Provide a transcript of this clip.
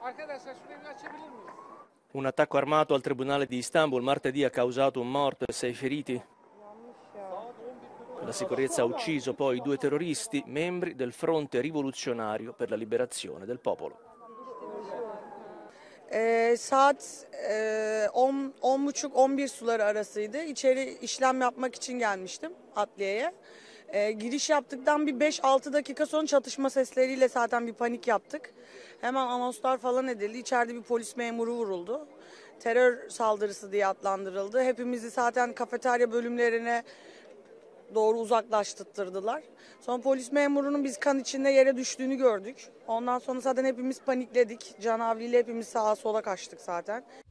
Un attacco armato al Tribunale di Istanbul martedì ha causato un morto e 6 feriti. La sicurezza ha ucciso poi 2 terroristi, membri del Fronte Rivoluzionario per la Liberazione del Popolo. Saat 10.30-11 suları arasıydı. İçeri işlem yapmak için gelmiştim adliyeye. Giriş yaptıktan bir 5-6 dakika sonra çatışma sesleriyle zaten bir panik yaptık. Hemen anonslar falan edildi. İçeride bir polis memuru vuruldu. Terör saldırısı diye adlandırıldı. Hepimizi zaten kafeterya bölümlerine doğru uzaklaştırdılar. Sonra polis memurunun biz kan içinde yere düştüğünü gördük. Ondan sonra zaten hepimiz panikledik. Canavliyle hepimiz sağa sola kaçtık zaten.